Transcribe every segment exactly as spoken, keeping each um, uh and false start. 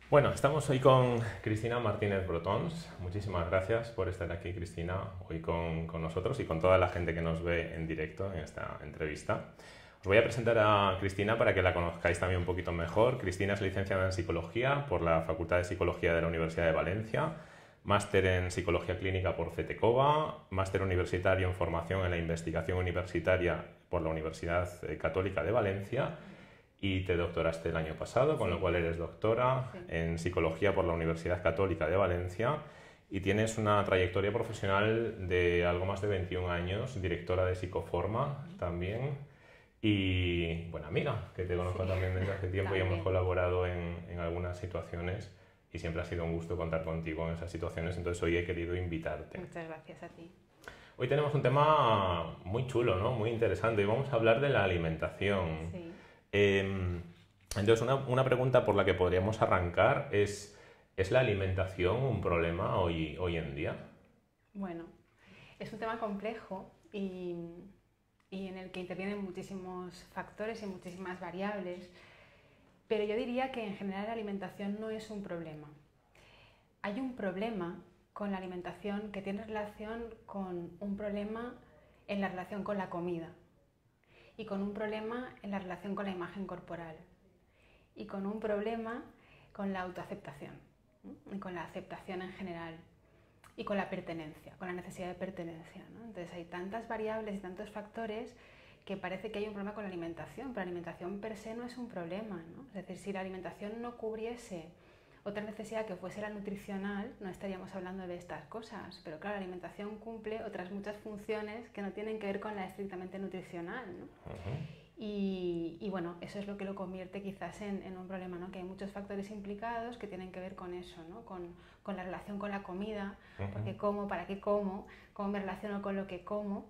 Bueno, estamos hoy con Cristina Martínez Brotons. Muchísimas gracias por estar aquí, Cristina, hoy con, con nosotros y con toda la gente que nos ve en directo en esta entrevista. Os voy a presentar a Cristina para que la conozcáis también un poquito mejor. Cristina es licenciada en Psicología por la Facultad de Psicología de la Universidad de Valencia, máster en Psicología Clínica por FETECOVA, máster universitario en Formación en la Investigación Universitaria por la Universidad Católica de Valencia, y te doctoraste el año pasado, con Sí. lo cual eres doctora Sí. en Psicología por la Universidad Católica de Valencia y tienes una trayectoria profesional de algo más de veintiún años, directora de Psicoforma también y buena amiga, que te conozco Sí. también desde hace tiempo y hemos También. colaborado en, en algunas situaciones y siempre ha sido un gusto contar contigo en esas situaciones, entonces hoy he querido invitarte. Muchas gracias a ti. Hoy tenemos un tema muy chulo, ¿no? Muy interesante y vamos a hablar de la alimentación. Sí. Eh, entonces, una, una pregunta por la que podríamos arrancar es, ¿es la alimentación un problema hoy, hoy en día? Bueno, es un tema complejo y, y en el que intervienen muchísimos factores y muchísimas variables, pero yo diría que en general la alimentación no es un problema. Hay un problema con la alimentación que tiene relación con un problema en la relación con la comida y con un problema en la relación con la imagen corporal y con un problema con la autoaceptación, ¿no? Y con la aceptación en general y con la pertenencia, con la necesidad de pertenencia, ¿no? Entonces hay tantas variables y tantos factores que parece que hay un problema con la alimentación, pero la alimentación per se no es un problema, ¿no? Es decir, si la alimentación no cubriese otra necesidad que fuese la nutricional, no estaríamos hablando de estas cosas, pero claro, la alimentación cumple otras muchas funciones que no tienen que ver con la estrictamente nutricional, ¿no? Uh-huh. Y, y bueno, eso es lo que lo convierte quizás en, en un problema, ¿no? Que hay muchos factores implicados que tienen que ver con eso, ¿no? Con, con la relación con la comida, Uh-huh. ¿por qué como? ¿Para qué como? ¿Cómo me relaciono con lo que como?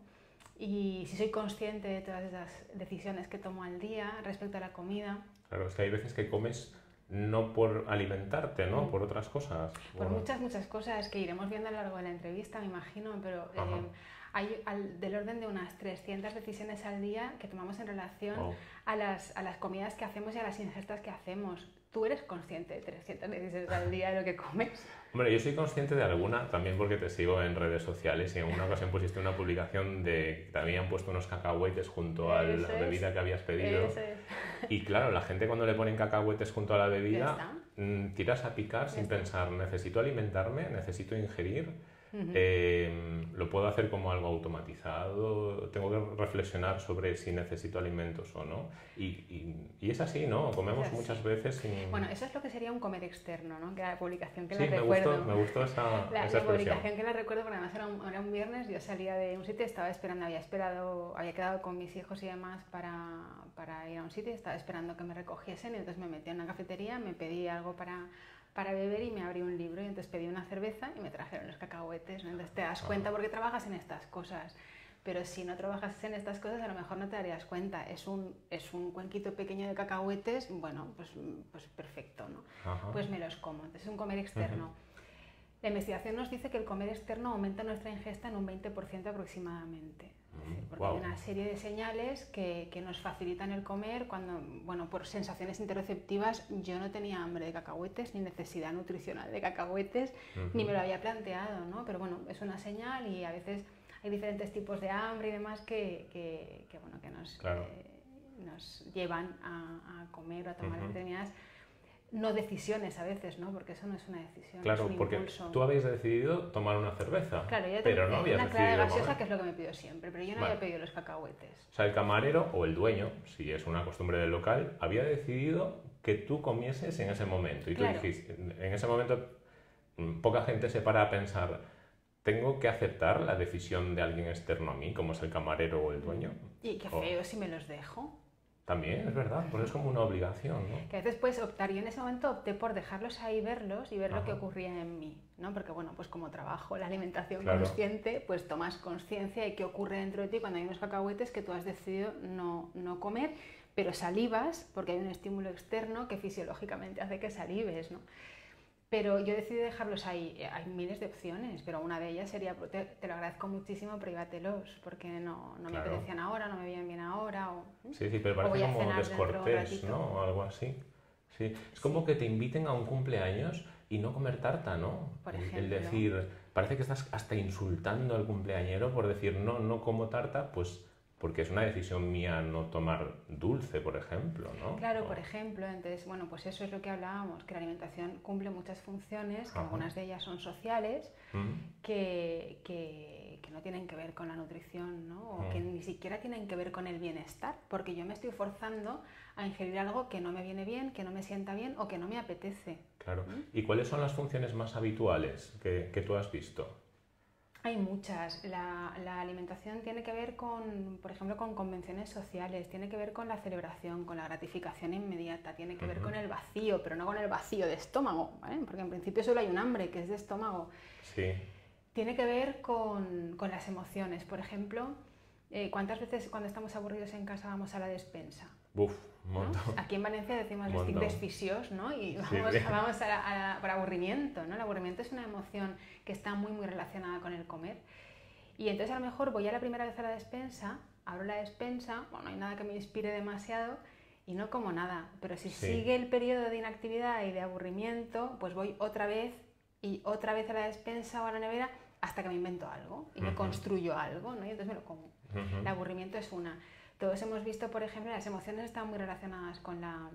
Y si soy consciente de todas esas decisiones que tomo al día respecto a la comida. Claro, es que hay veces que comes no por alimentarte, ¿no? Mm. Por otras cosas. Por Bueno. muchas, muchas cosas que iremos viendo a lo largo de la entrevista, me imagino, pero eh, Ajá. hay al, del orden de unas trescientas decisiones al día que tomamos en relación Oh. a, las, a las comidas que hacemos y a las ingestas que hacemos. ¿Tú eres consciente de trescientas decisiones al día de lo que comes? Hombre, yo soy consciente de alguna, también porque te sigo en redes sociales y en una ocasión pusiste una publicación de que te habían puesto unos cacahuetes junto a la Eso es. bebida que habías pedido. Eso es. Y claro, la gente cuando le ponen cacahuetes junto a la Ya bebida, está. mm, tiras a picar Ya sin está. pensar, necesito alimentarme, necesito ingerir, Ujú. eh, lo puedo hacer como algo automatizado, tengo que reflexionar sobre si necesito alimentos o no. Y, y, y es así, ¿no? Comemos Es así. muchas veces sin... Bueno, eso es lo que sería un comer externo, ¿no? Que era la publicación que Sí, la me recuerdo. gustó, me gustó esa, La, esa la expresión. publicación que la recuerdo porque además era un, era un viernes, yo salía de un sitio, estaba esperando, había esperado, había quedado con mis hijos y demás para, para ir a un sitio, estaba esperando que me recogiesen y entonces me metí en una cafetería, me pedí algo para, para beber y me abrí un libro y entonces pedí una cerveza y me trajeron los cacahuetes, ¿no? Entonces te das cuenta porque trabajas en estas cosas. Pero si no trabajas en estas cosas, a lo mejor no te darías cuenta. Es un, es un cuenquito pequeño de cacahuetes, bueno, pues, pues perfecto, ¿no? Ajá. Pues me los como. Entonces es un comer externo. Ujú. La investigación nos dice que el comer externo aumenta nuestra ingesta en un veinte por ciento aproximadamente. Mm, Porque wow. hay una serie de señales que, que nos facilitan el comer cuando, bueno, por sensaciones interoceptivas, yo no tenía hambre de cacahuetes, ni necesidad nutricional de cacahuetes, Ujú. ni me lo había planteado, ¿no? Pero bueno, es una señal y a veces hay diferentes tipos de hambre y demás que, que, que, bueno, que nos, Claro. eh, nos llevan a, a comer o a tomar Ujú. determinadas no decisiones a veces, ¿no? Porque eso no es una decisión, Claro, es un porque impulso. tú habías decidido tomar una cerveza, Claro, yo pero tengo no habías una clara de decidido gaseosa, comer. que es lo que me pido siempre, pero yo no Vale. había pedido los cacahuetes. O sea, el camarero o el dueño, si es una costumbre del local, había decidido que tú comieses en ese momento. Y tú Claro. dijiste, en ese momento, mm, poca gente se para a pensar, ¿tengo que aceptar la decisión de alguien externo a mí, como es el camarero o el dueño? Y qué O- feo si me los dejo. También, es verdad, pues es como una obligación, ¿no? Que a veces puedes optar. Yo en ese momento opté por dejarlos ahí, verlos y ver lo que Ajá. ocurría en mí, ¿no? Porque bueno, pues como trabajo la alimentación Claro. consciente, pues tomas conciencia de qué ocurre dentro de ti cuando hay unos cacahuetes que tú has decidido no, no comer, pero salivas porque hay un estímulo externo que fisiológicamente hace que salives, ¿no? Pero yo decidí dejarlos ahí. Hay miles de opciones, pero una de ellas sería, te, te lo agradezco muchísimo, privatelos, porque no, no me Claro. apetecían ahora, no me veían bien ahora. O, Sí, sí, pero o voy parece a como cenar dentro de un descortés, ratito. ¿no? O algo así. Sí, es como Sí. que te inviten a un cumpleaños y no comer tarta, ¿no? Por El, el ejemplo. decir, parece que estás hasta insultando al cumpleañero por decir, no, no como tarta, pues porque es una decisión mía no tomar dulce, por ejemplo, ¿no? Claro, por O- ejemplo, entonces, bueno, pues eso es lo que hablábamos, que la alimentación cumple muchas funciones, que Ajá. algunas de ellas son sociales, Mm, que, que, que no tienen que ver con la nutrición, ¿no? O que mm, ni siquiera tienen que ver con el bienestar, porque yo me estoy forzando a ingerir algo que no me viene bien, que no me sienta bien o que no me apetece. claro. ¿Mm? ¿Y cuáles son las funciones más habituales que, que tú has visto? Hay muchas. La, la alimentación tiene que ver con, por ejemplo, con convenciones sociales, tiene que ver con la celebración, con la gratificación inmediata, tiene que ver Ujú. con el vacío, pero no con el vacío de estómago, ¿vale? Porque en principio solo hay un hambre, que es de estómago. Sí. Tiene que ver con, con las emociones. Por ejemplo, eh, ¿cuántas veces cuando estamos aburridos en casa vamos a la despensa? Buf, un ¿No? montón. Aquí en Valencia decimos Un estic montón. desficiós, ¿no? Y Sí, vamos, sí. vamos a la- a la- por aburrimiento, ¿no? El aburrimiento es una emoción que está muy, muy relacionada con el comer. Y entonces a lo mejor voy a la primera vez a la despensa, abro la despensa, bueno, no hay nada que me inspire demasiado y no como nada. Pero si Sí. sigue el periodo de inactividad y de aburrimiento, pues voy otra vez y otra vez a la despensa o a la nevera hasta que me invento algo y me Ujú. construyo algo, ¿no? Y entonces me lo como. Ujú. El aburrimiento es una. Todos hemos visto, por ejemplo, las emociones están muy relacionadas con la,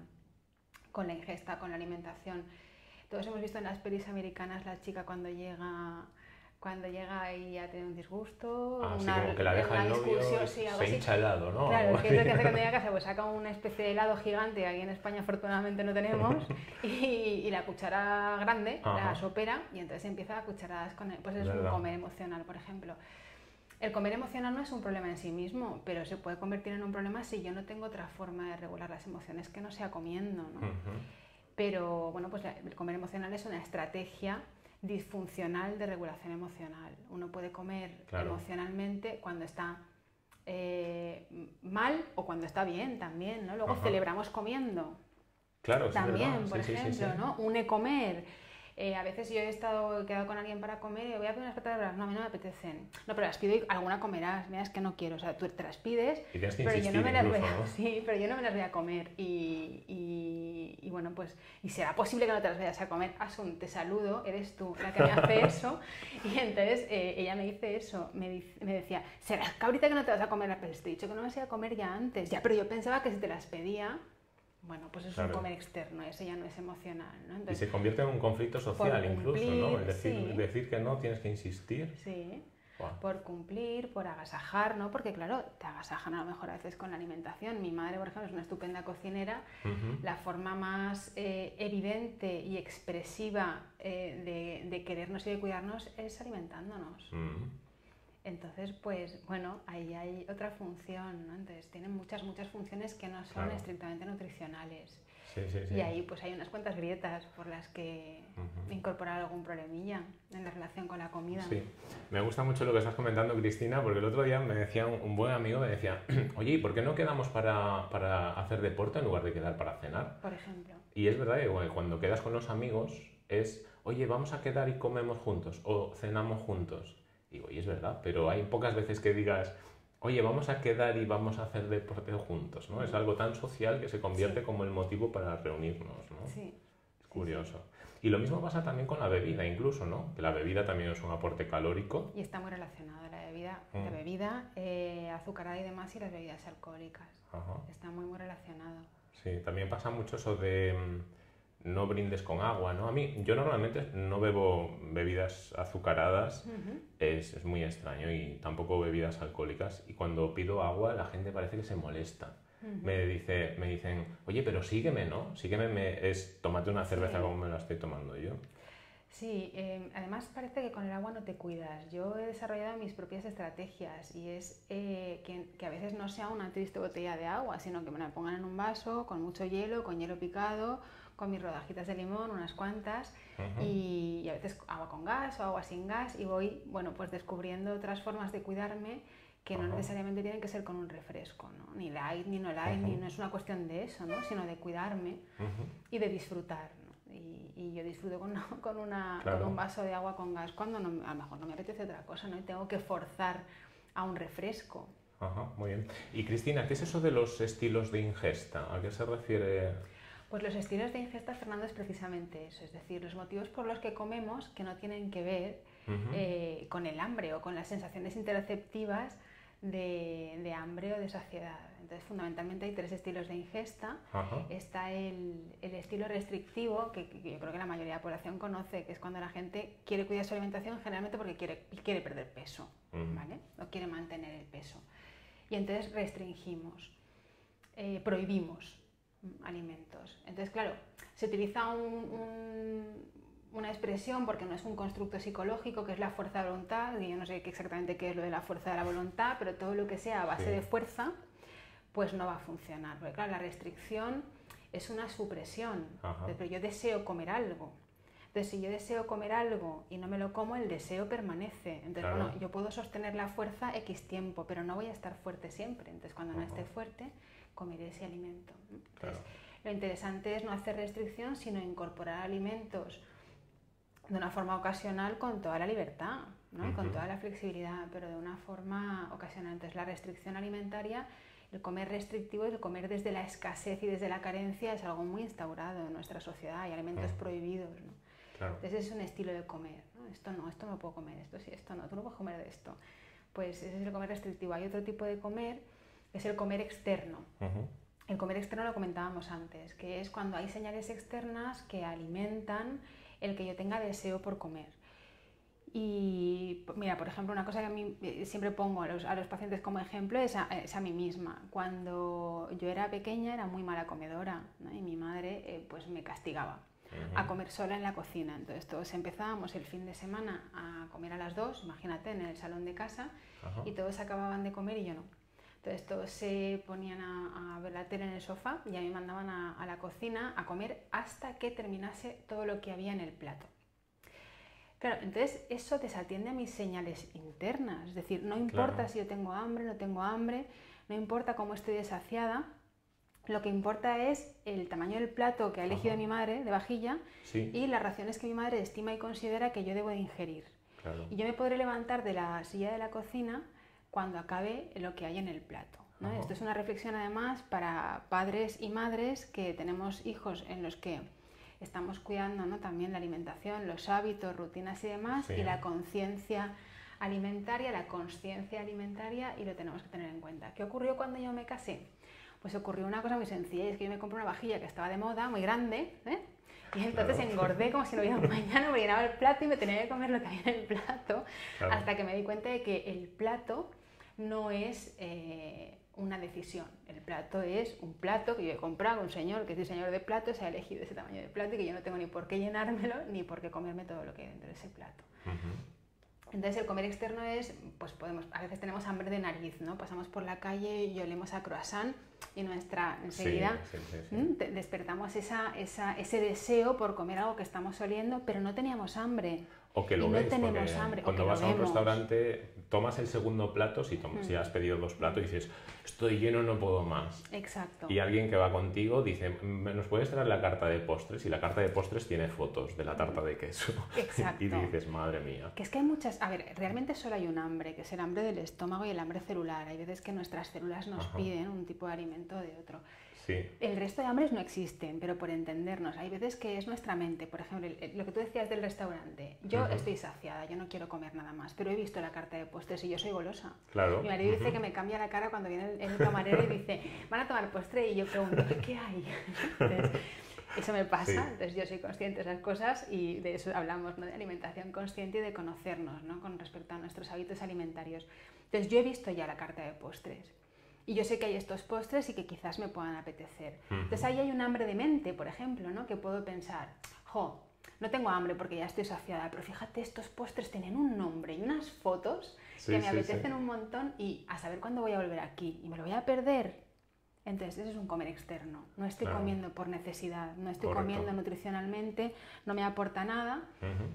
con la ingesta, con la alimentación. Todos hemos visto en las pelis americanas la chica cuando llega cuando llega y ha tenido un disgusto, Ah, sí, una, como que la deja una el novio discusión, y sí, algo se así. hincha helado, ¿no? Claro, Algo que es lo así. que hace cuando llega a casa, pues saca una especie de helado gigante, aquí en España afortunadamente no tenemos, y, y la cuchara grande, Ajá. la sopera, y entonces empieza a cucharadas con él. Pues es ¿Verdad? un comer emocional, por ejemplo. El comer emocional no es un problema en sí mismo, pero se puede convertir en un problema si yo no tengo otra forma de regular las emociones que no sea comiendo, ¿no? Ujú. Pero bueno, pues el comer emocional es una estrategia disfuncional de regulación emocional. Uno puede comer Claro. emocionalmente cuando está eh, mal o cuando está bien también, ¿no? Luego Ajá. celebramos comiendo. Claro, sí, También, ¿verdad? por Sí, sí, sí, ejemplo, sí. ¿no? Une comer. Eh, a veces yo he estado he quedado con alguien para comer y voy a pedir unas patatas bravas. No, a mí no me apetecen. No, pero las pido y alguna comerás. Mira, es que no quiero. O sea, tú te las pides, Y tienes que pero yo insistir no me las voy incluso, a, ¿no? sí, pero yo no me las voy a comer. Y, y, y bueno, pues, y será posible que no te las vayas a comer. Asun, te saludo, eres tú la que me hace eso. Y entonces eh, ella me dice eso, me, dice, me decía, será que ahorita que no te vas a comer las patatas. Te he dicho que no me las iba a comer ya antes. Ya, pero yo pensaba que si te las pedía. Bueno, pues eso Claro. es un comer externo, eso ya no es emocional, ¿no? Y Entonces, se convierte en un conflicto social por incluso, cumplir, ¿no? El decir, sí. decir que no, tienes que insistir. sí, Buah. por cumplir, por agasajar, ¿no? Porque claro, te agasajan a lo mejor a veces con la alimentación. Mi madre, por ejemplo, es una estupenda cocinera. Ujú. La forma más eh, evidente y expresiva eh, de, de querernos y de cuidarnos es alimentándonos. Mm. Entonces, pues bueno, ahí hay otra función, ¿no? Entonces tienen muchas, muchas funciones que no son Claro. estrictamente nutricionales. Sí, sí, sí. Y ahí pues hay unas cuantas grietas por las que Ujú. incorporar algún problemilla en la relación con la comida. Sí, me gusta mucho lo que estás comentando, Cristina, porque el otro día me decía un, un buen amigo, me decía, oye, ¿y por qué no quedamos para, para hacer deporte en lugar de quedar para cenar? Por ejemplo. Y es verdad que bueno, cuando quedas con los amigos es, oye, vamos a quedar y comemos juntos o cenamos juntos. Y digo, y es verdad, pero hay pocas veces que digas, oye, vamos a quedar y vamos a hacer deporte juntos, ¿no? Es algo tan social que se convierte Sí. como el motivo para reunirnos, ¿no? Sí. Es curioso. Y lo mismo pasa también con la bebida, incluso, ¿no? Que la bebida también es un aporte calórico. Y está muy relacionada la bebida, Mm. la bebida eh, azucarada y demás y las bebidas alcohólicas. Ajá. Está muy, muy relacionado. Sí, también pasa mucho eso de mm, no brindes con agua, ¿no? A mí, yo normalmente no bebo bebidas azucaradas, Ujú. es, es muy extraño, y tampoco bebidas alcohólicas. Y cuando pido agua, la gente parece que se molesta. Ujú. Me, dice, me dicen, oye, pero sígueme, ¿no? Sígueme me- es tómate una cerveza Sí. como me la estoy tomando yo. Sí, eh, además parece que con el agua no te cuidas. Yo he desarrollado mis propias estrategias y es eh, que, que a veces no sea una triste botella de agua, sino que me la pongan en un vaso con mucho hielo, con hielo picado, con mis rodajitas de limón, unas cuantas, Ujú. y, y a veces agua con gas o agua sin gas, y voy, bueno, pues descubriendo otras formas de cuidarme que no Ajá. necesariamente tienen que ser con un refresco, ¿no? Ni light, ni no light, Ujú. ni no es una cuestión de eso, ¿no? Sino de cuidarme Ujú. y de disfrutar, ¿no? Y, y yo disfruto con, una- con, una, Claro. con un vaso de agua con gas cuando no- a lo mejor no me apetece otra cosa, ¿no? Y tengo que forzar a un refresco. Ajá, muy bien. Y Cristina, ¿qué es eso de los estilos de ingesta? ¿A qué se refiere? Pues los estilos de ingesta, Fernando, es precisamente eso, es decir, los motivos por los que comemos que no tienen que ver uh-huh. eh, con el hambre o con las sensaciones interoceptivas de, de hambre o de saciedad. Entonces, fundamentalmente hay tres estilos de ingesta. Uh-huh. Está el, el estilo restrictivo, que, que yo creo que la mayoría de la población conoce, que es cuando la gente quiere cuidar su alimentación generalmente porque quiere, quiere perder peso, uh-huh. ¿vale? O quiere mantener el peso. Y entonces restringimos, eh, prohibimos alimentos. Entonces, claro, se utiliza un, un, una expresión porque no es un constructo psicológico, que es la fuerza de voluntad, y yo no sé exactamente qué es lo de la fuerza de la voluntad, pero todo lo que sea a base sí. de fuerza, pues no va a funcionar. Porque claro, la restricción es una supresión. Ajá. Pero yo deseo comer algo. Entonces, si yo deseo comer algo y no me lo como, el deseo permanece. Entonces, claro. bueno, yo puedo sostener la fuerza X tiempo, pero no voy a estar fuerte siempre. Entonces, cuando Ajá. no esté fuerte, comeré ese alimento. Entonces, claro. lo interesante es no hacer restricción, sino incorporar alimentos de una forma ocasional con toda la libertad, ¿no? Uh-huh. Y con toda la flexibilidad, pero de una forma ocasional. Entonces, la restricción alimentaria, el comer restrictivo, el comer desde la escasez y desde la carencia es algo muy instaurado en nuestra sociedad. Hay alimentos uh-huh. prohibidos, ¿no? Claro. Entonces, es un estilo de comer, ¿no? Esto no, esto no puedo comer, esto sí, esto no, tú no puedes comer de esto. Pues ese es el comer restrictivo. Hay otro tipo de comer, que es el comer externo. Uh-huh. El comer externo lo comentábamos antes, que es cuando hay señales externas que alimentan el que yo tenga deseo por comer. Y mira, por ejemplo, una cosa que a mí siempre pongo a los, a los pacientes como ejemplo es a, es a mí misma. Cuando yo era pequeña era muy mala comedora, ¿no? Y mi madre eh, pues me castigaba uh-huh. a comer sola en la cocina. Entonces todos empezábamos el fin de semana a comer a las dos, imagínate, en el salón de casa, uh-huh. y todos acababan de comer y yo no. Entonces todos se ponían a, a ver la tele en el sofá y a mí me mandaban a, a la cocina a comer hasta que terminase todo lo que había en el plato. Claro, entonces eso desatiende a mis señales internas, es decir, no importa claro. si yo tengo hambre, no tengo hambre, no importa cómo estoy dessaciada, lo que importa es el tamaño del plato que ha elegido Ajá. mi madre de vajilla sí. y las raciones que mi madre estima y considera que yo debo de ingerir. Claro. Y yo me podré levantar de la silla de la cocina cuando acabe lo que hay en el plato, ¿no? Esto es una reflexión además para padres y madres que tenemos hijos en los que estamos cuidando, ¿no? también la alimentación, los hábitos, rutinas y demás, sí. y la conciencia alimentaria, la consciencia alimentaria, y lo tenemos que tener en cuenta. ¿Qué ocurrió cuando yo me casé? Pues ocurrió una cosa muy sencilla, y es que yo me compré una vajilla que estaba de moda, muy grande, ¿eh? Y entonces claro. engordé como si no hubiera un mañana, me llenaba el plato y me tenía que comer lo que había en el plato, claro. hasta que me di cuenta de que el plato no es eh, una decisión. El plato es un plato que yo he comprado, un señor que es diseñador de platos, ha elegido ese tamaño de plato y que yo no tengo ni por qué llenármelo ni por qué comerme todo lo que hay dentro de ese plato. Uh-huh. Entonces el comer externo es, pues podemos, a veces tenemos hambre de nariz, ¿no? Pasamos por la calle y olemos a croissant y nuestra enseguida sí, sí, sí, sí. despertamos esa, esa, ese deseo por comer algo que estamos oliendo, pero no teníamos hambre. O que lo y ves, no tenemos hambre. Cuando o que vas lo a un vemos. restaurante, tomas el segundo plato, si, tomas, mm. si has pedido dos platos y dices, estoy lleno, no puedo más. Exacto. Y alguien que va contigo dice, ¿nos puedes traer la carta de postres? Y la carta de postres tiene fotos de la tarta de queso. Exacto. Y dices, madre mía. Que es que hay muchas... A ver, realmente solo hay un hambre, que es el hambre del estómago y el hambre celular. Hay veces que nuestras células nos Ajá. piden un tipo de alimento o de otro. Sí. El resto de hambres no existen, pero por entendernos, hay veces que es nuestra mente. Por ejemplo, lo que tú decías del restaurante, yo uh-huh. estoy saciada, yo no quiero comer nada más, pero he visto la carta de postres y yo soy golosa. Claro. Mi marido uh-huh. dice que me cambia la cara cuando viene el, el camarero y dice, van a tomar postre, y yo pregunto, ¿qué hay? Entonces, eso me pasa, sí. entonces yo soy consciente de esas cosas y de eso hablamos, ¿no? De alimentación consciente y de conocernos, ¿no? Con respecto a nuestros hábitos alimentarios. Entonces yo he visto ya la carta de postres. Y yo sé que hay estos postres y que quizás me puedan apetecer. Uh-huh. Entonces ahí hay un hambre de mente, por ejemplo, ¿no? Que puedo pensar, jo, no tengo hambre porque ya estoy saciada, pero fíjate, estos postres tienen un nombre y unas fotos sí, que me sí, apetecen sí. un montón y a saber cuándo voy a volver aquí y me lo voy a perder. Entonces eso es un comer externo. No estoy claro. comiendo por necesidad, no estoy Correcto. comiendo nutricionalmente, no me aporta nada. Uh-huh.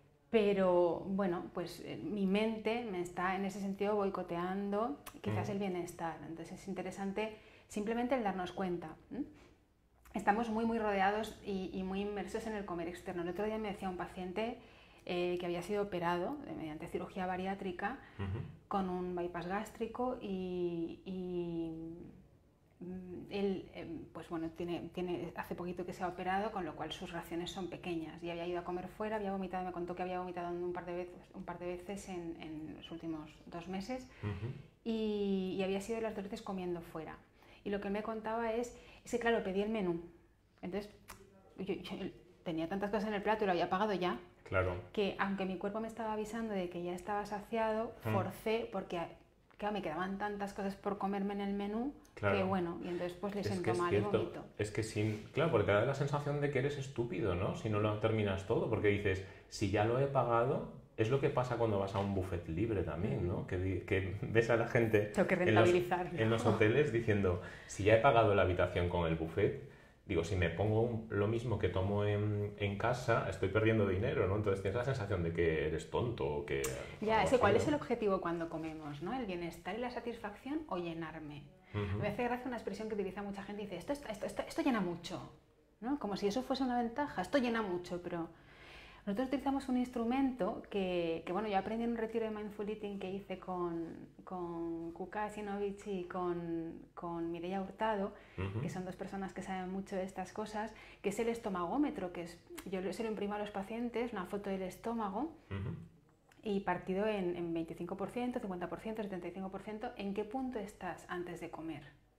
Pero, bueno, pues eh, mi mente me está en ese sentido boicoteando quizás mm. el bienestar. Entonces es interesante simplemente el darnos cuenta. ¿eh? Estamos muy, muy rodeados y, y muy inmersos en el comer externo. El otro día me decía un paciente eh, que había sido operado eh, mediante cirugía bariátrica uh-huh. con un bypass gástrico y... y él, eh, pues pues bueno, tiene, tiene, hace poquito que se ha operado, con lo cual sus raciones son pequeñas. Y había ido a comer fuera, había vomitado, me contó que había vomitado un par de veces, un par de veces en, en los últimos dos meses. Uh-huh. y, y había sido las dos veces comiendo fuera. Y lo que él me contaba es, es que claro, pedí el menú. Entonces, yo, yo tenía tantas cosas en el plato y lo había pagado ya. Claro. Que aunque mi cuerpo me estaba avisando de que ya estaba saciado, uh-huh. forcé porque... Claro, me quedaban tantas cosas por comerme en el menú, claro. que bueno, y entonces pues le sentó mal y vomito. Es que sin, claro, porque te da la sensación de que eres estúpido, ¿no? Si no lo terminas todo, porque dices, si ya lo he pagado, es lo que pasa cuando vas a un buffet libre también, ¿no? Que, que ves a la gente Tengo que rentabilizar, en, los, en los hoteles diciendo, si ya he pagado la habitación con el buffet, digo, si me pongo un, lo mismo que tomo en, en casa, estoy perdiendo dinero, ¿no? Entonces tienes la sensación de que eres tonto o que... Ya, ese, ¿cuál es el objetivo cuando comemos, ¿no? ¿El bienestar y la satisfacción o llenarme? Uh-huh. Me hace gracia una expresión que utiliza mucha gente y dice, esto, esto, esto, esto llena mucho, ¿no? Como si eso fuese una ventaja, esto llena mucho, pero... Nosotros utilizamos un instrumento que, que, bueno, yo aprendí en un retiro de Mindful Eating que hice con, con Kuka Sinovich y con, con Mireia Hurtado, uh-huh. que son dos personas que saben mucho de estas cosas, que es el estomagómetro, que es, yo se lo imprimo a los pacientes, una foto del estómago, uh-huh. y partido en, en veinticinco por ciento, cincuenta por ciento, setenta y cinco por ciento, ¿en qué punto estás antes de comer?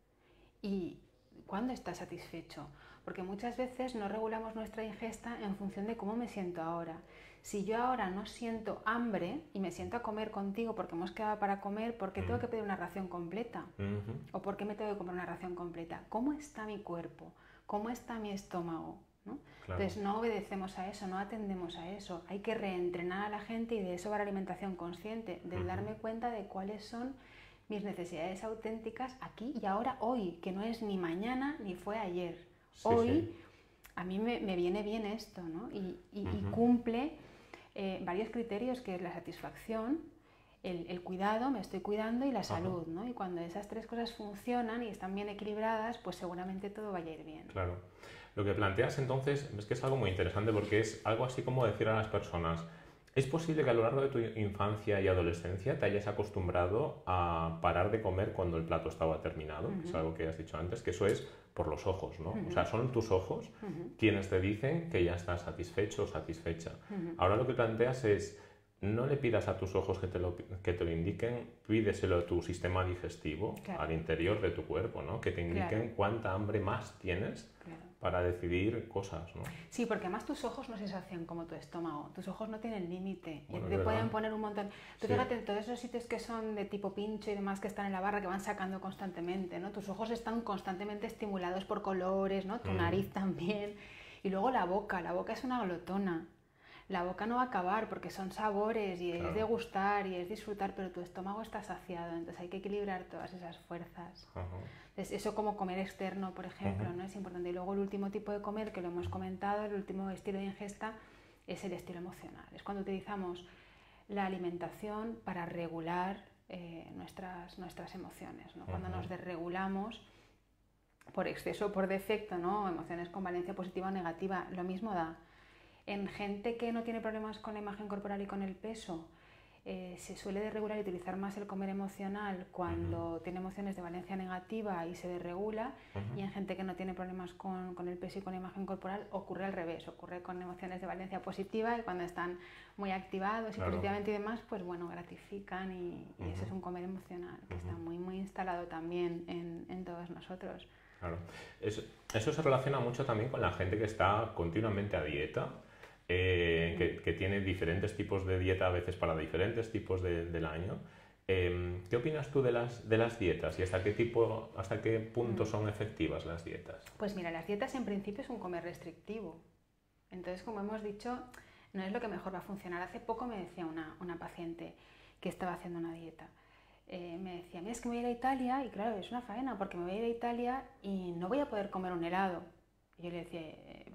¿Y cuándo estás satisfecho? Porque muchas veces no regulamos nuestra ingesta en función de cómo me siento ahora. Si yo ahora no siento hambre y me siento a comer contigo porque hemos quedado para comer, ¿por qué tengo que pedir una ración completa? Uh-huh. ¿O por qué me tengo que comer una ración completa? ¿Cómo está mi cuerpo? ¿Cómo está mi estómago? ¿No? Claro. Entonces no obedecemos a eso, no atendemos a eso. Hay que reentrenar a la gente y de eso va la alimentación consciente, de uh-huh. darme cuenta de cuáles son mis necesidades auténticas aquí y ahora, hoy, que no es ni mañana ni fue ayer. Sí, hoy sí. A mí me, me viene bien esto, ¿no? Y, y, uh-huh. y cumple eh, varios criterios, que es la satisfacción, el, el cuidado, me estoy cuidando, y la salud, uh-huh. ¿no? Y cuando esas tres cosas funcionan y están bien equilibradas, pues seguramente todo vaya a ir bien. Claro. Lo que planteas entonces es que es algo muy interesante, porque es algo así como decir a las personas, ¿es posible que a lo largo de tu infancia y adolescencia te hayas acostumbrado a parar de comer cuando el plato estaba terminado? Uh-huh. Es algo que has dicho antes, que eso es por los ojos, ¿no? Uh-huh. O sea, son tus ojos uh-huh. quienes te dicen que ya estás satisfecho o satisfecha. Uh-huh. Ahora lo que planteas es, no le pidas a tus ojos que te lo, que te lo indiquen, pídeselo a tu sistema digestivo, claro. al interior de tu cuerpo, ¿no? Que te indiquen claro. cuánta hambre más tienes claro. para decidir cosas, ¿no? Sí, porque además tus ojos no se sacian como tu estómago, tus ojos no tienen límite, bueno, y te pueden poner un montón. Tú sí. fíjate, todos esos sitios que son de tipo pincho y demás, que están en la barra, que van sacando constantemente, ¿no? Tus ojos están constantemente estimulados por colores, ¿no? Tu mm. nariz también. Y luego la boca, la boca es una glotona. La boca no va a acabar porque son sabores y claro. es degustar y es disfrutar, pero tu estómago está saciado, entonces hay que equilibrar todas esas fuerzas. Uh-huh. Entonces, eso como comer externo, por ejemplo, uh-huh. ¿no? Es importante. Y luego el último tipo de comer, que lo hemos comentado, el último estilo de ingesta, es el estilo emocional. Es cuando utilizamos la alimentación para regular eh, nuestras, nuestras emociones, ¿no? Uh-huh. Cuando nos desregulamos por exceso o por defecto, ¿no? Emociones con valencia positiva o negativa, lo mismo da. En gente que no tiene problemas con la imagen corporal y con el peso, eh, se suele desregular y utilizar más el comer emocional cuando uh-huh. tiene emociones de valencia negativa y se desregula, uh-huh. y en gente que no tiene problemas con, con el peso y con la imagen corporal ocurre al revés, ocurre con emociones de valencia positiva, y cuando están muy activados y claro. positivamente y demás, pues bueno, gratifican, y, y uh-huh. ese es un comer emocional que uh-huh. está muy, muy instalado también en, en todos nosotros. Claro. Eso, eso se relaciona mucho también con la gente que está continuamente a dieta. Eh, que, que tiene diferentes tipos de dieta a veces para diferentes tipos de, del año. Eh, ¿Qué opinas tú de las, de las dietas y hasta qué, tipo, hasta qué punto son efectivas las dietas? Pues mira, las dietas en principio es un comer restrictivo. Entonces, como hemos dicho, no es lo que mejor va a funcionar. Hace poco me decía una, una paciente que estaba haciendo una dieta. Eh, me decía, mira, es que me voy a ir a Italia, y claro, es una faena porque me voy a ir a Italia y no voy a poder comer un helado. Y yo le decía, eh,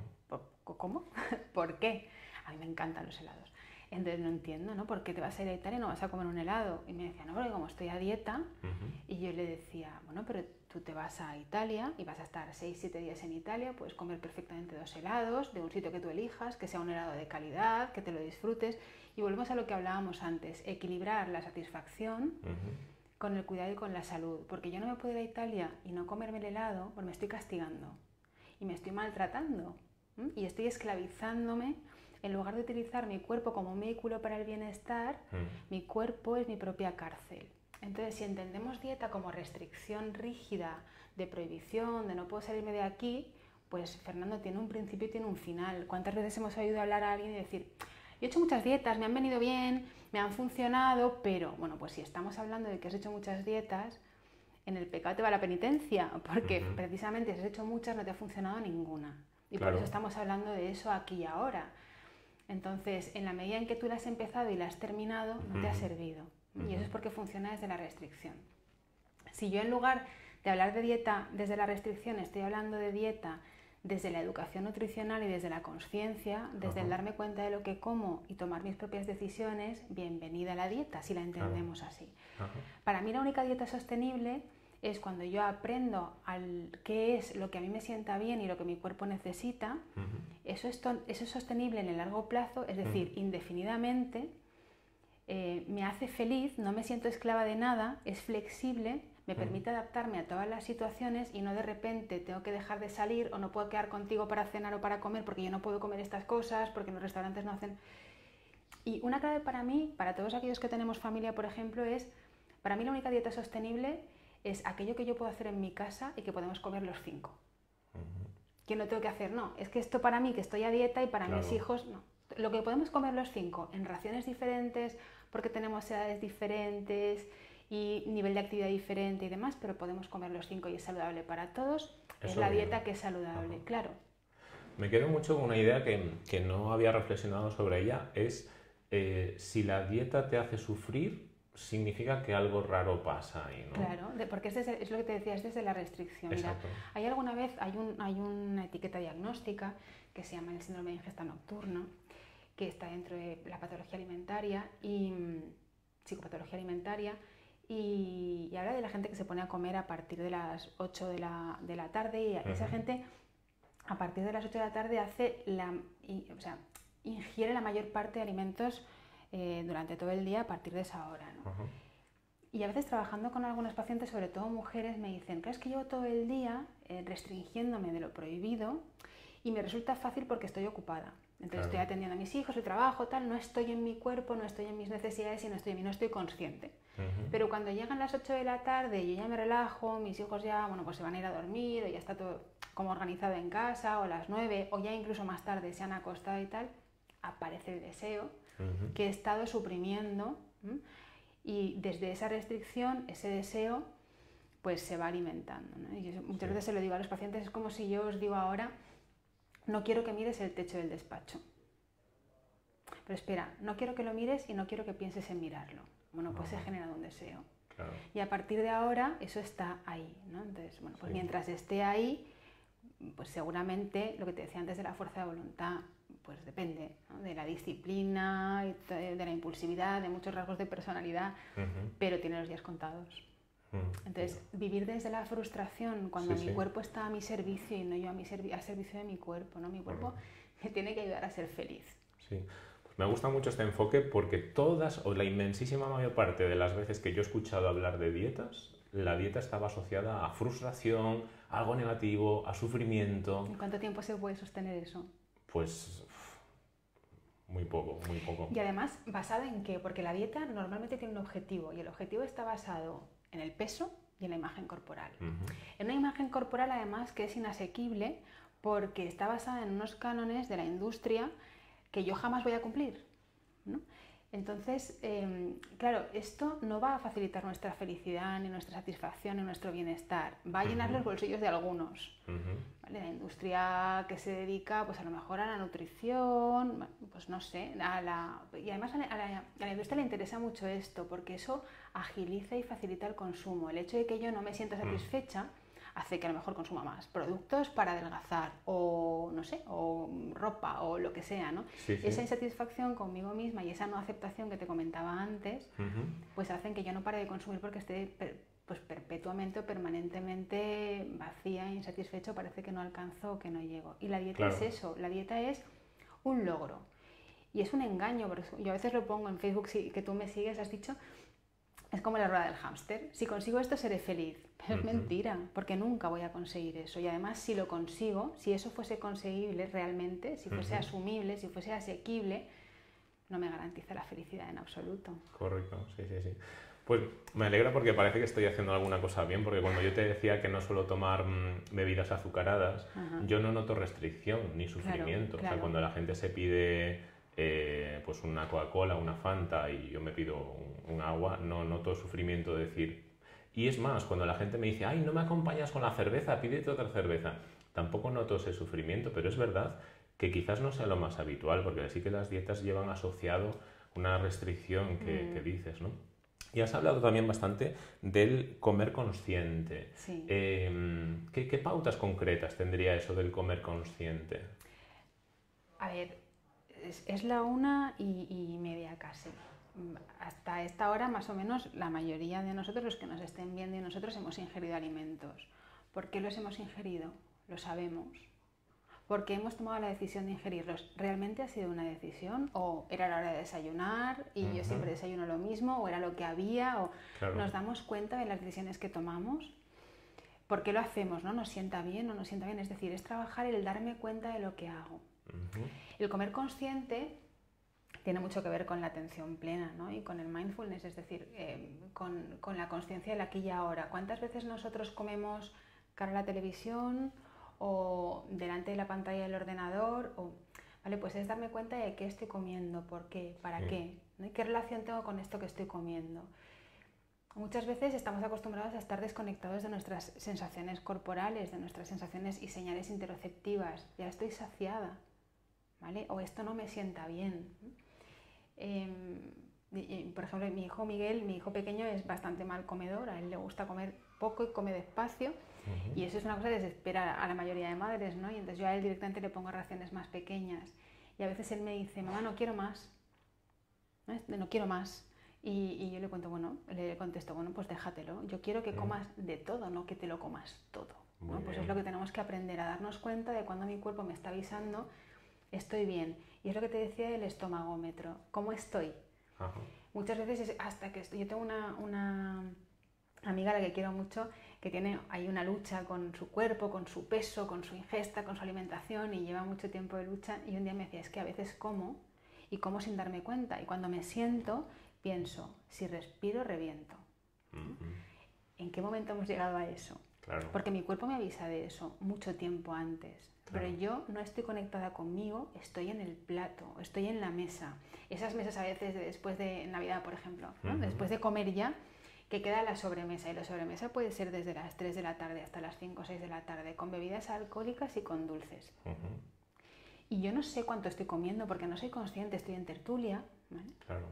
¿cómo? ¿Por qué? A mí me encantan los helados. Entonces no entiendo, ¿no? ¿Por qué te vas a ir a Italia y no vas a comer un helado? Y me decía, no, porque como estoy a dieta. Uh-huh. Y yo le decía, bueno, pero tú te vas a Italia y vas a estar seis, siete días en Italia, puedes comer perfectamente dos helados de un sitio que tú elijas, que sea un helado de calidad, que te lo disfrutes. Y volvemos a lo que hablábamos antes, equilibrar la satisfacción uh-huh. con el cuidado y con la salud, porque yo no me puedo ir a Italia y no comerme el helado, porque me estoy castigando y me estoy maltratando, ¿m? Y estoy esclavizándome. En lugar de utilizar mi cuerpo como un vehículo para el bienestar, mm. mi cuerpo es mi propia cárcel. Entonces, si entendemos dieta como restricción rígida, de prohibición, de no puedo salirme de aquí, pues Fernando, tiene un principio y tiene un final. ¿Cuántas veces hemos oído hablar a alguien y decir, yo he hecho muchas dietas, me han venido bien, me han funcionado, pero, bueno, pues si estamos hablando de que has hecho muchas dietas, en el pecado te va la penitencia, porque uh-huh. precisamente si has hecho muchas no te ha funcionado ninguna. Y claro. por eso estamos hablando de eso aquí y ahora. Entonces, en la medida en que tú la has empezado y la has terminado, no te ha servido. Uh-huh. Y eso es porque funciona desde la restricción. Si yo en lugar de hablar de dieta desde la restricción, estoy hablando de dieta desde la educación nutricional y desde la conciencia, desde uh-huh. el darme cuenta de lo que como y tomar mis propias decisiones, bienvenida a la dieta, si la entendemos uh-huh. así. Uh-huh. Para mí la única dieta sostenible es cuando yo aprendo al qué es lo que a mí me sienta bien y lo que mi cuerpo necesita. Uh-huh. eso, es to- eso es sostenible en el largo plazo, es decir, uh-huh. indefinidamente, eh, me hace feliz, no me siento esclava de nada, es flexible, me uh-huh. permite adaptarme a todas las situaciones y no de repente tengo que dejar de salir o no puedo quedar contigo para cenar o para comer porque yo no puedo comer estas cosas, porque en los restaurantes no hacen... Y una clave para mí, para todos aquellos que tenemos familia, por ejemplo, es, para mí la única dieta sostenible es aquello que yo puedo hacer en mi casa y que podemos comer los cinco. Uh-huh. Que no tengo que hacer, no, es que esto para mí, que estoy a dieta, y para claro. mis hijos, no. Lo que podemos comer los cinco, en raciones diferentes, porque tenemos edades diferentes y nivel de actividad diferente y demás, pero podemos comer los cinco y es saludable para todos, Eso es la bien. dieta que es saludable, uh-huh. claro. Me quedo mucho con una idea que, que no había reflexionado sobre ella, es eh, si la dieta te hace sufrir, significa que algo raro pasa ahí, ¿no? Claro, de, porque es, desde, es lo que te decía, es desde la restricción. Mira, hay alguna vez, hay, un, hay una etiqueta diagnóstica que se llama el síndrome de ingesta nocturna, que está dentro de la patología alimentaria y psicopatología alimentaria, y, y habla de la gente que se pone a comer a partir de las ocho de la, de la tarde, y uh-huh. esa gente a partir de las ocho de la tarde hace la, y, o sea, ingiere la mayor parte de alimentos eh, durante todo el día a partir de esa hora, ¿no? Uh-huh. Y a veces trabajando con algunos pacientes, sobre todo mujeres, me dicen, claro, es que llevo todo el día eh, restringiéndome de lo prohibido y me resulta fácil porque estoy ocupada. Entonces claro. estoy atendiendo a mis hijos, el trabajo, tal, no estoy en mi cuerpo, no estoy en mis necesidades y no estoy en mí, no estoy consciente. Uh-huh. Pero cuando llegan las ocho de la tarde, yo ya me relajo, mis hijos ya, bueno, pues se van a ir a dormir, o ya está todo como organizado en casa, o las nueve, o ya incluso más tarde se han acostado y tal, aparece el deseo uh-huh. que he estado suprimiendo, ¿m? Y desde esa restricción, ese deseo, pues se va alimentando, ¿no? Y yo muchas sí. veces se lo digo a los pacientes, es como si yo os digo ahora, no quiero que mires el techo del despacho. Pero espera, no quiero que lo mires y no quiero que pienses en mirarlo. Bueno, pues se ha generado un deseo. Claro. Y a partir de ahora eso está ahí, ¿no? Entonces, bueno, pues sí. mientras esté ahí, pues seguramente lo que te decía antes de la fuerza de voluntad, pues depende, ¿no? De la disciplina, de la impulsividad, de muchos rasgos de personalidad, uh-huh. pero tiene los días contados. Entonces, vivir desde la frustración cuando sí, mi sí. cuerpo está a mi servicio y no yo a mi servi- al servicio de mi cuerpo, ¿no? Mi cuerpo bueno. me tiene que ayudar a ser feliz. Sí, pues me gusta mucho este enfoque porque todas o la inmensísima mayor parte de las veces que yo he escuchado hablar de dietas, la dieta estaba asociada a frustración, a algo negativo, a sufrimiento. ¿En cuánto tiempo se puede sostener eso? Pues muy poco, muy poco. Y además, ¿basada en qué? Porque la dieta normalmente tiene un objetivo y el objetivo está basado en el peso y en la imagen corporal. Uh-huh. En una imagen corporal, además, que es inasequible porque está basada en unos cánones de la industria que yo jamás voy a cumplir, ¿no? Entonces, eh, claro, esto no va a facilitar nuestra felicidad, ni nuestra satisfacción, ni nuestro bienestar. Va a llenar uh-huh. los bolsillos de algunos. Uh-huh. ¿Vale? La industria que se dedica, pues a lo mejor a la nutrición, pues no sé, a la... y además a la, a, la, a la industria le interesa mucho esto, porque eso agiliza y facilita el consumo. El hecho de que yo no me sienta satisfecha uh-huh. hace que a lo mejor consuma más productos para adelgazar o, no sé, o ropa o lo que sea, ¿no? Sí, sí. Esa insatisfacción conmigo misma y esa no aceptación que te comentaba antes, uh-huh. pues hacen que yo no pare de consumir porque esté per, pues perpetuamente o permanentemente vacía, insatisfecho, parece que no alcanzo o que no llego. Y la dieta claro. es eso, la dieta es un logro. Y es un engaño, porque yo a veces lo pongo en Facebook, sí, que tú me sigues, has dicho... Es como la rueda del hámster. Si consigo esto seré feliz. Pero Uh-huh. es mentira, porque nunca voy a conseguir eso. Y además, si lo consigo, si eso fuese conseguible realmente, si fuese Uh-huh. asumible, si fuese asequible, no me garantiza la felicidad en absoluto. Correcto, sí, sí, sí. Pues me alegra porque parece que estoy haciendo alguna cosa bien, porque cuando yo te decía que no suelo tomar mmm, bebidas azucaradas, uh-huh. yo no noto restricción ni sufrimiento. Claro, claro. O sea, cuando la gente se pide eh, pues una Coca-Cola, una Fanta y yo me pido un, un agua, no noto sufrimiento de decir... Y es más, cuando la gente me dice, ay, no me acompañas con la cerveza, pídete otra cerveza, tampoco noto ese sufrimiento, pero es verdad que quizás no sea lo más habitual, porque sí que las dietas llevan asociado una restricción que, mm. que dices, ¿no? Y has hablado también bastante del comer consciente. Sí. Eh, ¿qué, ¿Qué pautas concretas tendría eso del comer consciente? A ver, es, es la una y, y media casi. Hasta esta hora, más o menos, la mayoría de nosotros, los que nos estén viendo y nosotros, hemos ingerido alimentos. ¿Por qué los hemos ingerido? Lo sabemos. ¿Por qué hemos tomado la decisión de ingerirlos? ¿Realmente ha sido una decisión? ¿O era la hora de desayunar y uh-huh. yo siempre desayuno lo mismo? ¿O era lo que había? ¿O claro. nos damos cuenta de las decisiones que tomamos? ¿Por qué lo hacemos? ¿No? ¿Nos sienta bien o no nos sienta bien? Es decir, es trabajar el darme cuenta de lo que hago. Uh-huh. El comer consciente tiene mucho que ver con la atención plena, ¿no? Y con el mindfulness, es decir, eh, con, con la consciencia del aquí y ahora. ¿Cuántas veces nosotros comemos cara a la televisión o delante de la pantalla del ordenador? O, vale, pues es darme cuenta de qué estoy comiendo, por qué, para sí. qué, ¿no? Y qué relación tengo con esto que estoy comiendo. Muchas veces estamos acostumbrados a estar desconectados de nuestras sensaciones corporales, de nuestras sensaciones y señales interoceptivas. Ya estoy saciada, ¿vale? O esto no me sienta bien. Eh, por ejemplo, mi hijo Miguel, mi hijo pequeño, es bastante mal comedor, a él le gusta comer poco y come despacio. Uh-huh. Y eso es una cosa que desespera a la mayoría de madres, ¿no? Y entonces yo a él directamente le pongo raciones más pequeñas. Y a veces él me dice, mamá, no quiero más. No, no quiero más. Y, y yo le cuento, bueno, le contesto, bueno, pues déjatelo. Yo quiero que comas de todo, no que te lo comas todo, ¿no? Pues es lo que tenemos que aprender, a darnos cuenta de cuando mi cuerpo me está avisando, estoy bien. Y es lo que te decía del estomagómetro. ¿Cómo estoy? Ajá. Muchas veces es hasta que estoy... Yo tengo una, una amiga a la que quiero mucho, que tiene ahí una lucha con su cuerpo, con su peso, con su ingesta, con su alimentación, y lleva mucho tiempo de lucha. Y un día me decía, es que a veces como y como sin darme cuenta. Y cuando me siento, pienso, si respiro, reviento. Uh-huh. ¿En qué momento hemos llegado a eso? Claro. Porque mi cuerpo me avisa de eso mucho tiempo antes. Claro. Pero yo no estoy conectada conmigo, estoy en el plato, estoy en la mesa. Esas mesas a veces de después de Navidad, por ejemplo, ¿no? Uh-huh. Después de comer ya, que queda la sobremesa. Y la sobremesa puede ser desde las tres de la tarde hasta las cinco o seis de la tarde, con bebidas alcohólicas y con dulces. Uh-huh. Y yo no sé cuánto estoy comiendo porque no soy consciente, estoy en tertulia, ¿vale? Claro.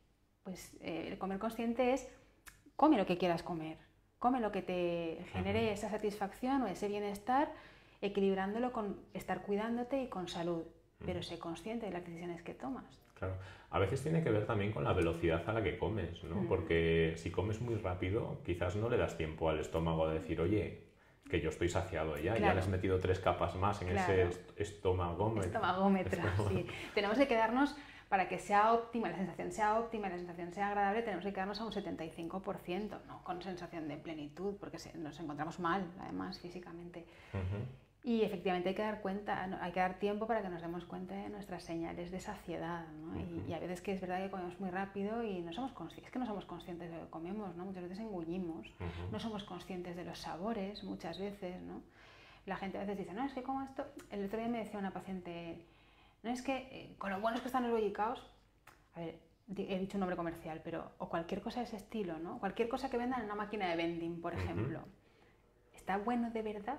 Pues eh, el comer consciente es, come lo que quieras comer, come lo que te genere uh-huh. esa satisfacción o ese bienestar, equilibrándolo con estar cuidándote y con salud, uh-huh. pero sé consciente de las decisiones que tomas. Claro. A veces tiene que ver también con la velocidad a la que comes, ¿no? Uh-huh. Porque si comes muy rápido, quizás no le das tiempo al estómago a decir, oye, que yo estoy saciado ya, claro. ya le has metido tres capas más en claro. ese est- estomagómetro. Estomagómetro, sí. Tenemos que quedarnos... Para que sea óptima, la sensación sea óptima, la sensación sea agradable, tenemos que quedarnos a un setenta y cinco por ciento, no con sensación de plenitud, porque nos encontramos mal, además, físicamente. Uh-huh. Y efectivamente hay que dar cuenta, hay que dar tiempo para que nos demos cuenta de nuestras señales de saciedad, ¿no? Uh-huh. y, y a veces que es verdad que comemos muy rápido y no somos conscientes, es que no somos conscientes de lo que comemos, ¿no? Muchas veces engullimos, uh-huh. no somos conscientes de los sabores, muchas veces, ¿no? La gente a veces dice, no, es que como esto... El otro día me decía una paciente... No es que, eh, con lo buenos que están los bollicaos, a ver, he dicho un nombre comercial, pero, o cualquier cosa de ese estilo, ¿no? Cualquier cosa que vendan en una máquina de vending, por ejemplo. Uh-huh. ¿Está bueno de verdad?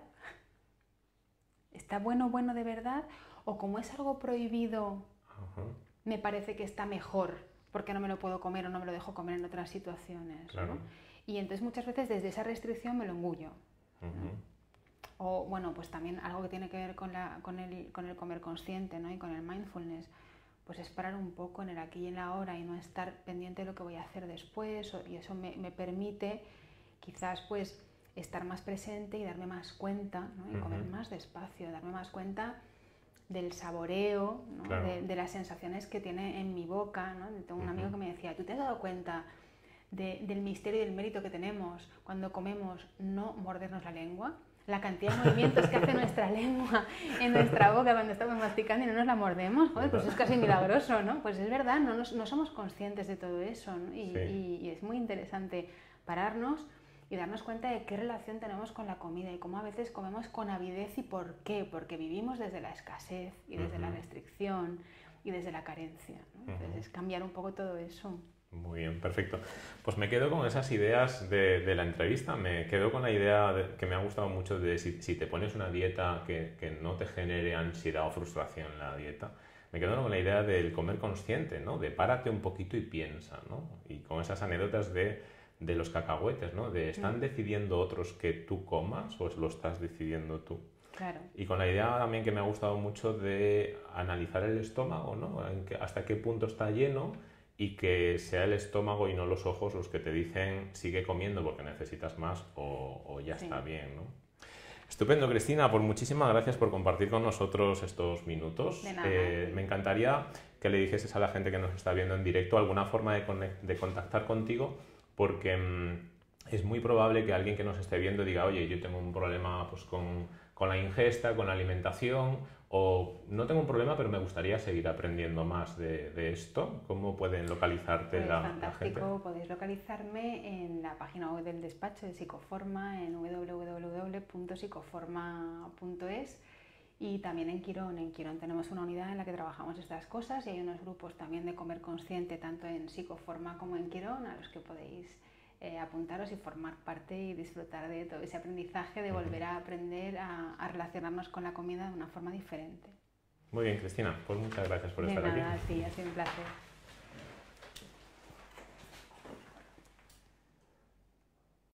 ¿Está bueno, bueno de verdad? O como es algo prohibido, uh-huh. me parece que está mejor, porque no me lo puedo comer o no me lo dejo comer en otras situaciones, claro. ¿no? Y entonces muchas veces desde esa restricción me lo engullo, ¿no? Uh-huh. O bueno, pues también algo que tiene que ver con, la, con, el, con el comer consciente, ¿no? Y con el mindfulness, pues es parar un poco en el aquí y en la ahora y no estar pendiente de lo que voy a hacer después, o, y eso me, me permite quizás pues estar más presente y darme más cuenta, ¿no? Y uh-huh. comer más despacio, darme más cuenta del saboreo, ¿no? Claro. de, de las sensaciones que tiene en mi boca, ¿no? Tengo un uh-huh. amigo que me decía, ¿tú te has dado cuenta de, del misterio y del mérito que tenemos cuando comemos, no mordernos la lengua. La cantidad de movimientos que hace nuestra lengua en nuestra boca cuando estamos masticando y no nos la mordemos, joder, pues es casi milagroso, ¿no? Pues es verdad, no, nos, no somos conscientes de todo eso, ¿no? y, sí. y, y es muy interesante pararnos y darnos cuenta de qué relación tenemos con la comida y cómo a veces comemos con avidez y por qué, porque vivimos desde la escasez y desde uh-huh. la restricción y desde la carencia, ¿no? Entonces uh-huh. es cambiar un poco todo eso. Muy bien, perfecto. Pues me quedo con esas ideas de, de la entrevista, me quedo con la idea de, que me ha gustado mucho de si, si te pones una dieta que, que no te genere ansiedad o frustración la dieta. Me quedo con la idea del comer consciente, ¿no? De párate un poquito y piensa, ¿no? Y con esas anécdotas de, de los cacahuetes, ¿no? De ¿están mm. decidiendo otros que tú comas o lo estás decidiendo tú? Claro. Y con la idea también que me ha gustado mucho de analizar el estómago, ¿no? En que, hasta qué punto está lleno y que sea el estómago y no los ojos los que te dicen sigue comiendo porque necesitas más o, o ya sí. está bien, ¿no? Estupendo, Cristina, pues muchísimas gracias por compartir con nosotros estos minutos. De nada. Eh, me encantaría que le dijeses a la gente que nos está viendo en directo alguna forma de, de contactar contigo, porque mmm, es muy probable que alguien que nos esté viendo diga, oye, yo tengo un problema pues, con, con la ingesta, con la alimentación, o no tengo un problema, pero me gustaría seguir aprendiendo más de, de esto. ¿Cómo pueden localizarte pues la, fantástico. la gente? Podéis localizarme en la página web del despacho de Psicoforma, en doble u doble u doble u punto psicoforma punto es, y también en Quirón. En Quirón tenemos una unidad en la que trabajamos estas cosas y hay unos grupos también de comer consciente, tanto en Psicoforma como en Quirón, a los que podéis Eh, apuntaros y formar parte y disfrutar de todo ese aprendizaje, de volver a aprender a, a relacionarnos con la comida de una forma diferente. Muy bien, Cristina, pues muchas gracias por de estar nada, aquí. Sí, ha sido un placer.